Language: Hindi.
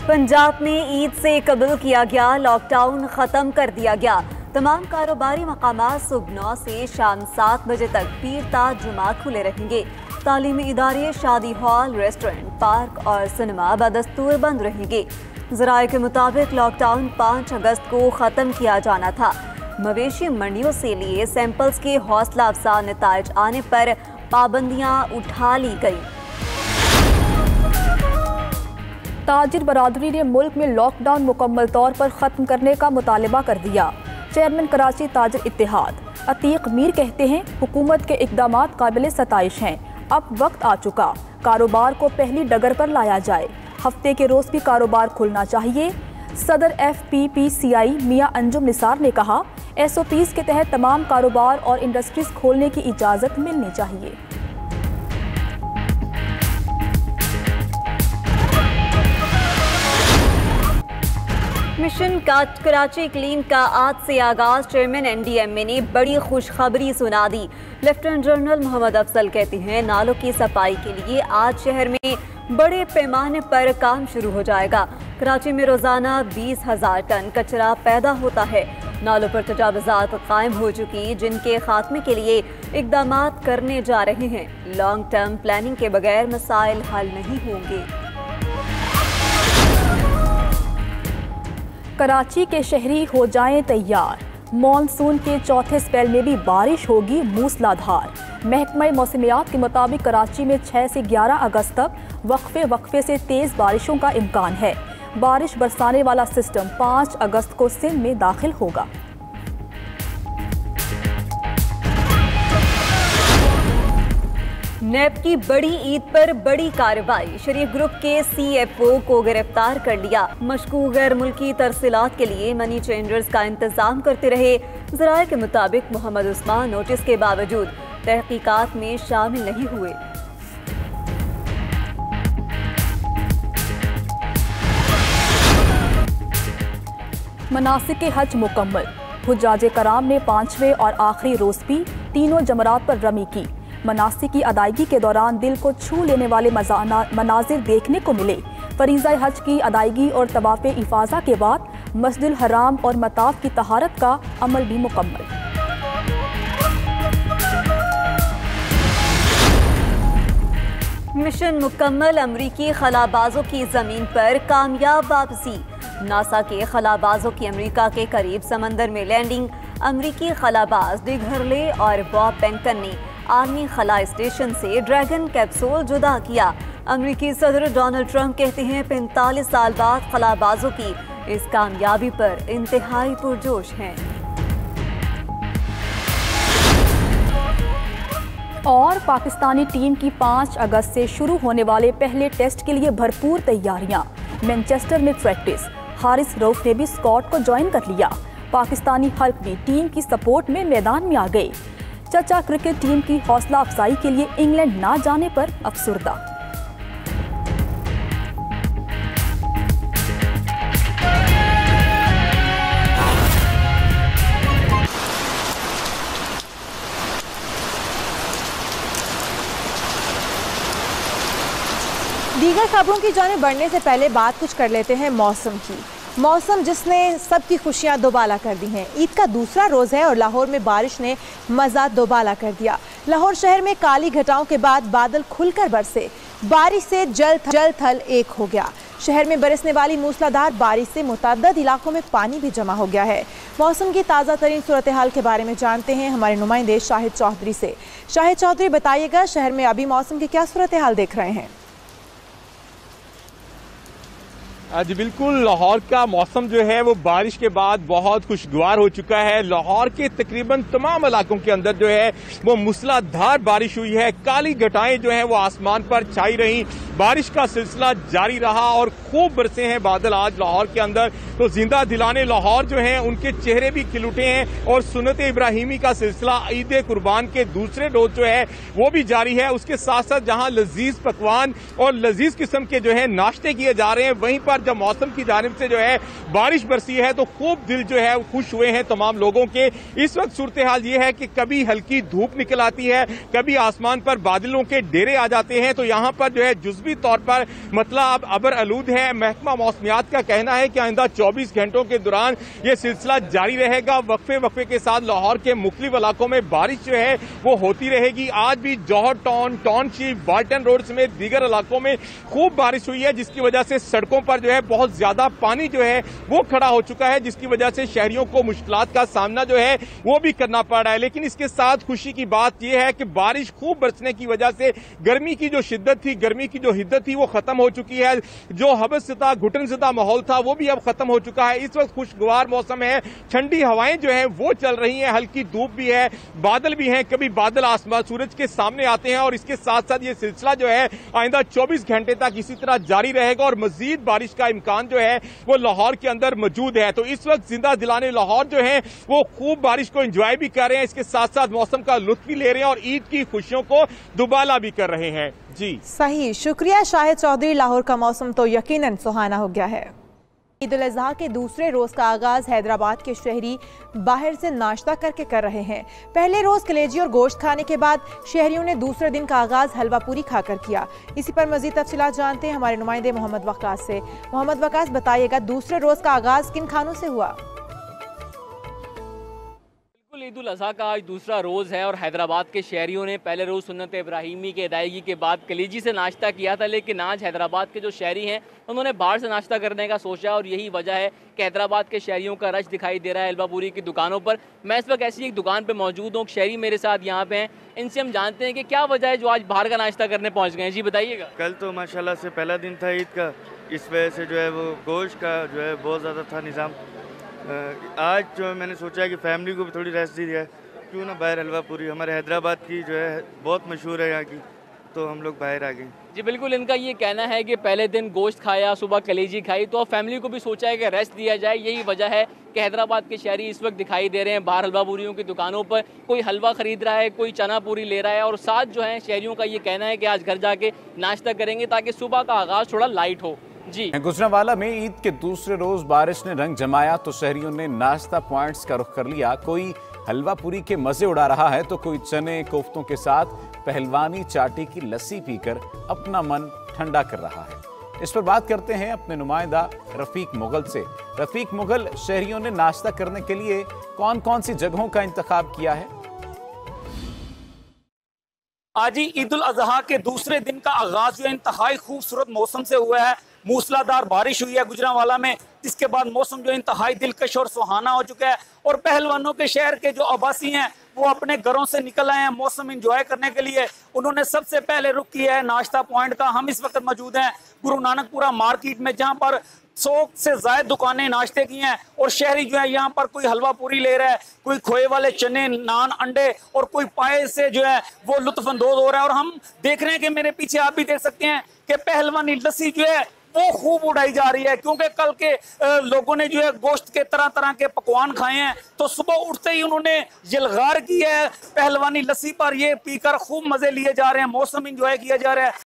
पंजाब में ईद से कबल किया गया लॉकडाउन खत्म कर दिया गया। तमाम कारोबारी मकामात सुबह 9 से शाम 7 बजे तक पीर ता जुमा खुले रहेंगे। तालीमी इदारे, शादी हॉल, रेस्टोरेंट, पार्क और सिनेमा बदस्तूर बंद रहेंगे। ज़राए के मुताबिक लॉकडाउन 5 अगस्त को ख़त्म किया जाना था। मवेशी मंडियों से लिए सैंपल्स के हौसला अफजा नताइज आने पर पाबंदियां उठा ली गई। ताजिर बरादरी ने मुल्क में लॉकडाउन मुकम्मल तौर पर ख़त्म करने का मुतालबा कर दिया। चेयरमैन कराची ताजिर इत्तेहाद अतीक मीर कहते हैं, हुकूमत के इक़दामात काबिल सताइश हैं। अब वक्त आ चुका, कारोबार को पहली डगर पर लाया जाए। हफ्ते के रोज़ भी कारोबार खुलना चाहिए। सदर FPPCI मियां अंजुम निसार ने कहा, SOPs के तहत तमाम कारोबार और इंडस्ट्रीज खोलने की इजाज़त मिलनी चाहिए। मिशन कराची क्लीन का आज से आगाज। चेयरमैन NDMA ने बड़ी खुशखबरी सुना दी। लेफ्टिनेंट जनरल मोहम्मद अफजल कहते हैं, नालों की सफाई के लिए आज शहर में बड़े पैमाने पर काम शुरू हो जाएगा। कराची में रोजाना 20,000 टन कचरा पैदा होता है। नालों पर तजावुज़ात कायम हो चुकी, जिनके खात्मे के लिए इक़दामात करने जा रहे हैं। लॉन्ग टर्म प्लानिंग के बगैर मसाइल हल नहीं होंगे। कराची के शहरी हो जाएं तैयार, मॉनसून के चौथे स्पेल में भी बारिश होगी मूसलाधार। महकमा मौसमियात के मुताबिक कराची में 6 से 11 अगस्त तक वक्फे से तेज़ बारिशों का इम्कान है। बारिश बरसाने वाला सिस्टम 5 अगस्त को सिंध में दाखिल होगा। नेब की बड़ी ईद पर बड़ी कार्रवाई। शरीफ ग्रुप के CFO को गिरफ्तार कर लिया। मशकूक गैर मुल्की तरसीलात के लिए मनी चेंजर्स का इंतजाम करते रहे। ज़राए के मुताबिक मोहम्मद उस्मान नोटिस के बावजूद तहकीकात में शामिल नहीं हुए। मनासिक हज मुकम्मल। हुज्जाज कराम ने 5वें और आखिरी रोज़ भी तीनों जमरात पर रमी की। मनासिक की अदायगी के दौरान दिल को छू लेने वाले मनाजिर देखने को मिले। फरीज़ा हज की अदायगी और तवाफ़ इफ़ाज़ा के बाद मस्जिदुल हराम और मताफ की तहारत का अमल भी मुकम्मल। मिशन मुकम्मल। अमरीकी खलाबाजों की ज़मीन पर कामयाब वापसी। नासा के खलाबाजों की अमेरिका के करीब समंदर में लैंडिंग। अमरीकी खलाबाज डिघरले और बॉब बेंकन ने आर्मी खला स्टेशन से ड्रैगन कैप्सूल जुदा किया। अमरीकी सदर डोनाल्ड ट्रंप कहते हैं, 45 साल बाद खलाबाजों की इस कामयाबी पर इंतहाई पुरजोश हैं। और पाकिस्तानी टीम की 5 अगस्त से शुरू होने वाले पहले टेस्ट के लिए भरपूर तैयारियां। मैनचेस्टर में प्रैक्टिस। हारिस रऊफ ने भी स्क्वाड को ज्वाइन कर लिया। पाकिस्तानी हल्क भी टीम की सपोर्ट में मैदान में आ गए। चचा क्रिकेट टीम की हौसला अफजाई के लिए इंग्लैंड ना जाने पर अफसुर्दा। दीगर खबरों की जानिब बढ़ने से पहले बात कुछ कर लेते हैं मौसम की। मौसम जिसने सबकी खुशियां दोबाला कर दी हैं। ईद का दूसरा रोज़ है और लाहौर में बारिश ने मज़ा दोबाला कर दिया। लाहौर शहर में काली घटाओं के बाद बादल खुलकर बरसे। बारिश से जल थल एक हो गया। शहर में बरसने वाली मूसलाधार बारिश से मुतअद्दिद इलाकों में पानी भी जमा हो गया है। मौसम की ताज़ा तरीन सूरत हाल के बारे में जानते हैं हमारे नुमाइंदे शाहिद चौधरी से। शाहिद चौधरी, बताइएगा शहर में अभी मौसम की क्या सूरत हाल देख रहे हैं? जी बिल्कुल, लाहौर का मौसम जो है वो बारिश के बाद बहुत खुशगवार हो चुका है। लाहौर के तकरीबन तमाम इलाकों के अंदर जो है वो मूसलाधार बारिश हुई है। काली घटाएं जो है वो आसमान पर छाई रही। बारिश का सिलसिला जारी रहा और खूब बरसे हैं बादल आज लाहौर के अंदर। तो जिंदा दिलाने लाहौर जो है उनके चेहरे भी खिल उठे हैं और सुन्नत इब्राहिमी का सिलसिला ईद कुर्बान के दूसरे रोज जो है वो भी जारी है। उसके साथ साथ जहां लजीज पकवान और लजीज किस्म के जो है नाश्ते किए जा रहे हैं, वहीं पर जब मौसम की जानिब से जो है बारिश बरसी है तो खूब दिल जो है खुश हुए हैं तमाम लोगों के। इस वक्त सूरत हाल ये है कि कभी हल्की धूप निकल आती है, कभी आसमान पर बादलों के डेरे आ जाते हैं। तो यहाँ पर जो है जुज़वी मौसमी तौर पर मतलब अबर आलूद है। महकमा मौसमियात का कहना है कि आइंदा 24 घंटों के दौरान ये सिलसिला जारी रहेगा। वक्फे के साथ लाहौर के मुख्तलिफ इलाकों में बारिश जो है वो होती रहेगी। आज भी जौहर टाउनशिप, बाल्टन रोड समेत दीगर इलाकों में खूब बारिश हुई है, जिसकी वजह से सड़कों पर जो है बहुत ज्यादा पानी जो है वो खड़ा हो चुका है, जिसकी वजह से शहरियों को मुश्किलात का सामना जो है वो भी करना पड़ रहा है। लेकिन इसके साथ खुशी की बात यह है कि बारिश खूब बरसने की वजह से गर्मी की जो शिद्दत थी, गर्मी की जो हिद्दत थी वो खत्म हो चुकी है। जो हबसता घुटनज़दा माहौल था वो भी अब खत्म हो चुका है। इस वक्त खुशगवार मौसम है, ठंडी हवाएं जो है वो चल रही हैं, हल्की धूप भी है, बादल भी हैं। कभी बादल आसमान सूरज के सामने आते हैं और इसके साथ साथ ये सिलसिला जो है आइंदा 24 घंटे तक इसी तरह जारी रहेगा और मजीद बारिश का इम्कान जो है वो लाहौर के अंदर मौजूद है। तो इस वक्त जिंदा दिलाने लाहौर जो है वो खूब बारिश को एंजॉय भी कर रहे हैं, इसके साथ साथ मौसम का लुत्फ भी ले रहे हैं और ईद की खुशियों को दुबाला भी कर रहे हैं। जी सही, शुक्रिया शाहिद चौधरी। लाहौर का मौसम तो यकीनन सुहाना हो गया है। ईद उल अज़हा के दूसरे रोज़ का आगाज़ हैदराबाद के शहरी बाहर से नाश्ता करके कर रहे हैं। पहले रोज़ कलेजी और गोश्त खाने के बाद शहरियों ने दूसरे दिन का आगाज़ हलवा पूरी खाकर किया। इसी पर मज़ीद तफसीलात जानते हैं हमारे नुमाइंदे मोहम्मद वकास से। मोहम्मद वकास, बताइएगा दूसरे रोज़ का आगाज़ किन खानों से हुआ? ईद उल अज़हा का आज दूसरा रोज़ है और हैदराबाद के शहरियों ने पहले रोज़ सुन्नत इब्राहिमी के अदायगी के बाद कलीजी से नाश्ता किया था, लेकिन आज हैदराबाद के जो शहरी हैं उन्होंने बाहर से नाश्ता करने का सोचा और यही वजह है कि हैदराबाद के शहरियों का रश दिखाई दे रहा है हलवापूरी की दुकानों पर। मैं इस वक्त ऐसी एक दुकान पर मौजूद हूँ, शहरी मेरे साथ यहाँ पे हैं, इनसे हम जानते हैं कि क्या वजह है जो आज बाहर का नाश्ता करने पहुँच गए हैं। जी बताइएगा। कल तो माशाल्लाह से पहला दिन था ईद का, इस वजह से जो है वो गोश्त का जो है बहुत ज़्यादा था निज़ाम। आज जो मैंने सोचा है कि फैमिली को भी थोड़ी रेस्ट दी जाए, क्यों ना बाहर हलवा पूरी हमारे हैदराबाद की जो है बहुत मशहूर है यहाँ की, तो हम लोग बाहर आ गए। जी बिल्कुल, इनका ये कहना है कि पहले दिन गोश्त खाया, सुबह कलेजी खाई, तो अब फैमिली को भी सोचा है कि रेस्ट दिया जाए। यही वजह है कि हैदराबाद के शहरी इस वक्त दिखाई दे रहे हैं बाहर हलवा पूरियों की दुकानों पर। कोई हलवा खरीद रहा है, कोई चना पूरी ले रहा है और साथ जो है शहरियों का ये कहना है कि आज घर जाके नाश्ता करेंगे ताकि सुबह का आगाज़ थोड़ा लाइट हो। जी गुजरांवाला में ईद के दूसरे रोज बारिश ने रंग जमाया तो शहरियों ने नाश्ता पॉइंट्स का रुख कर लिया। कोई हलवा पूरी के मजे उड़ा रहा है तो कोई चने कोफ्तों के साथ पहलवानी चाटी की लस्सी पीकर अपना मन ठंडा कर रहा है। इस पर बात करते हैं अपने नुमाइंदा रफीक मुगल से। रफीक मुगल, शहरियों ने नाश्ता करने के लिए कौन कौन सी जगहों का इंतखाब किया है? आज ही ईद उल अजहा के दूसरे दिन का आगाज जो इंतहाई खूबसूरत मौसम से हुआ है। मूसलाधार बारिश हुई है गुजरांवाला में, जिसके बाद मौसम जो इंतहाई दिलकश और सुहाना हो चुका है और पहलवानों के शहर के जो आवासी हैं वो अपने घरों से निकल आए हैं मौसम एंजॉय करने के लिए। उन्होंने सबसे पहले रुख किया है नाश्ता पॉइंट का। हम इस वक्त मौजूद हैं गुरु नानकपुरा मार्केट में, जहां पर 100 से ज्यादा दुकानें नाश्ते की हैं और शहरी जो है यहाँ पर कोई हलवा पूरी ले रहा है, कोई खोए वाले चने, नान, अंडे और कोई पाए से जो है वो लुत्फानंदोज हो रहा है। और हम देख रहे हैं कि मेरे पीछे आप भी देख सकते हैं कि पहलवानी लस्सी जो है वो खूब उड़ाई जा रही है, क्योंकि कल के लोगों ने जो है गोश्त के तरह तरह के पकवान खाए हैं, तो सुबह उठते ही उन्होंने यलगार की है पहलवानी लस्सी पर। ये पीकर खूब मजे लिए जा रहे हैं, मौसम एंजॉय किया जा रहा है।